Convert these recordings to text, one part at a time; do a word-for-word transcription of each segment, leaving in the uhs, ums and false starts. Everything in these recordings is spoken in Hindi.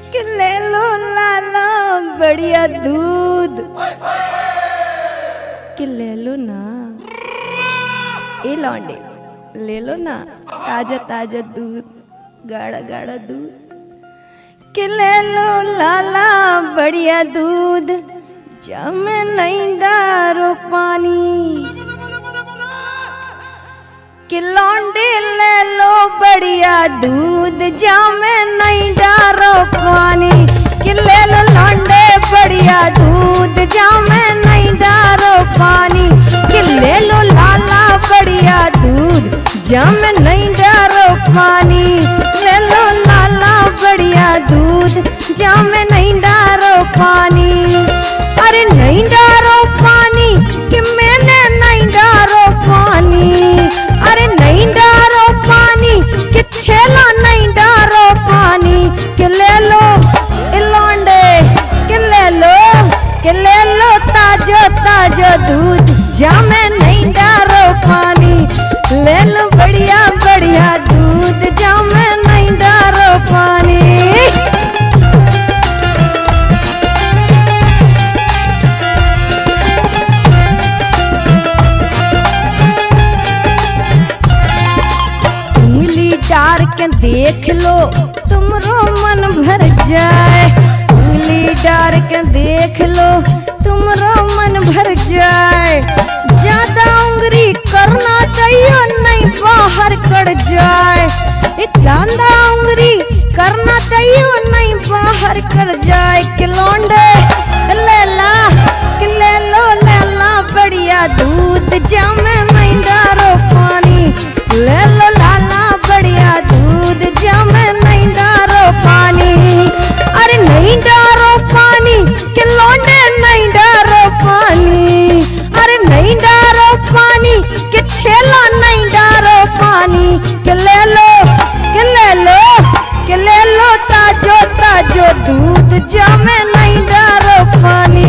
कि ले लो लाला बढ़िया दूध, कि ले लो ना ए लौंडे, ले लो ना ताजा ताजा दूध, गाढ़ा गाढ़ा दूध, कि ले लो लाला बढ़िया दूध, जमे नहीं डारो पानी, कि लौंडे ले लो बढ़िया दूध, जामे नहीं डारो पानी, कि ले लो लौंडे बढ़िया दूध, जामे नहीं डारो पानी, कि ले लो लाला बढ़िया दूध, जामे नहीं डारो पानी, ले लो लाला बढ़िया दूध, जामे नहीं डारो पानी। अरे नहीं डारो पानी कि मैंने नहीं डारो पानी, अरे नहीं डारो पानी कि छेला नहीं डारो पानी, कि ले लो लौंडे, कि ले लो, कि ले लो ताजो ताजो दूध, जामे नहीं डारो पानी, ले लो बढ़िया बढ़िया दूध, जामे नहीं डारो पानी। डार के देख लो तुमरो मन भर जाए, उंगली डार के देख लो तुमरो मन भर जाए, ज्यादा उंगली करना चाहिए नहीं बाहर कर जाए, ज्यादा उंगली करना चाहिए नहीं बाहर कर जाए, कि लौंडे ले ला, कि ले लो ले ला बढ़िया दूध, जामे नहीं डारो पानी, ले लो लाला बढ़िया दूध, जामे नहीं डारो पानी। अरे नहीं डारो पानी कि लौंडे नहीं डारो पानी, अरे नहीं डारो पानी कि छेला नहीं डारो पानी, कि ले लो, कि ले लो, कि ले लो ताजो ताजो दूध, जामे नहीं डारो पानी।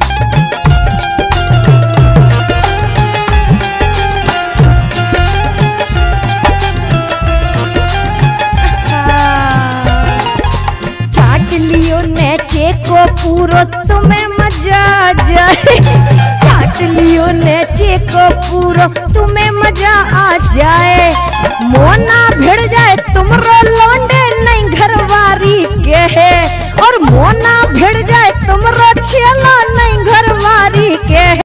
को पूरो तुम्हें मजा आ जाए, चाट लियो नेचे को पूरो तुम्हें मजा आ जाए, मोना भिड़ जाए तुमरो लौंडे नहीं घरवारी के है, और मोना भिड़ जाए तुमरो छेला नहीं घरवारी के है।